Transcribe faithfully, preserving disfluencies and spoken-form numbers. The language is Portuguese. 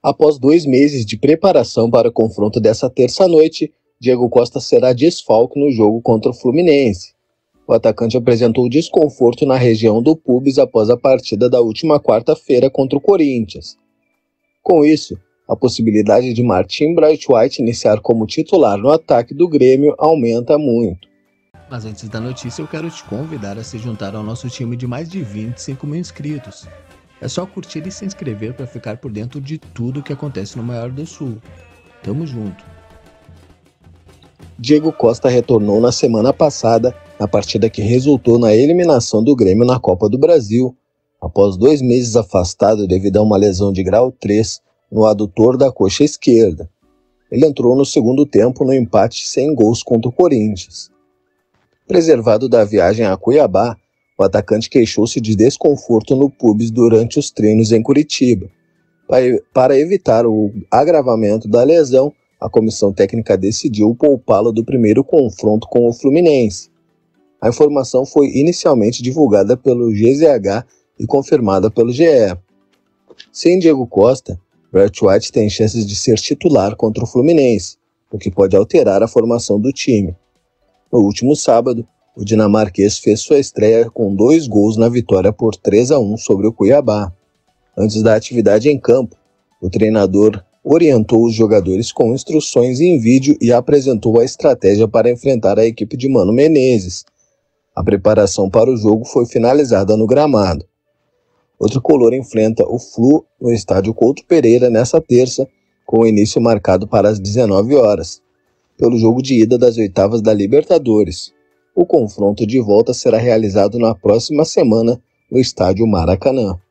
Após dois meses de preparação para o confronto dessa terça-noite, Diego Costa será desfalque no jogo contra o Fluminense. O atacante apresentou desconforto na região do pubis após a partida da última quarta-feira contra o Corinthians. Com isso, a possibilidade de Martim Braithwaite iniciar como titular no ataque do Grêmio aumenta muito. Mas antes da notícia, eu quero te convidar a se juntar ao nosso time de mais de vinte e cinco mil inscritos. É só curtir e se inscrever para ficar por dentro de tudo o que acontece no Maior do Sul. Tamo junto! Diego Costa retornou na semana passada, na partida que resultou na eliminação do Grêmio na Copa do Brasil, após dois meses afastado devido a uma lesão de grau três no adutor da coxa esquerda. Ele entrou no segundo tempo no empate sem gols contra o Corinthians. Preservado da viagem a Cuiabá, o atacante queixou-se de desconforto no pubis durante os treinos em Curitiba. Para evitar o agravamento da lesão, a comissão técnica decidiu poupá-lo do primeiro confronto com o Fluminense. A informação foi inicialmente divulgada pelo G Z H e confirmada pelo G E. Sem Diego Costa, Braithwaite tem chances de ser titular contra o Fluminense, o que pode alterar a formação do time. No último sábado, o dinamarquês fez sua estreia com dois gols na vitória por três a um sobre o Cuiabá. Antes da atividade em campo, o treinador orientou os jogadores com instruções em vídeo e apresentou a estratégia para enfrentar a equipe de Mano Menezes. A preparação para o jogo foi finalizada no gramado. O tricolor enfrenta o Flu no estádio Couto Pereira nesta terça, com o início marcado para as dezenove horas, pelo jogo de ida das oitavas da Libertadores. O confronto de volta será realizado na próxima semana no estádio Maracanã.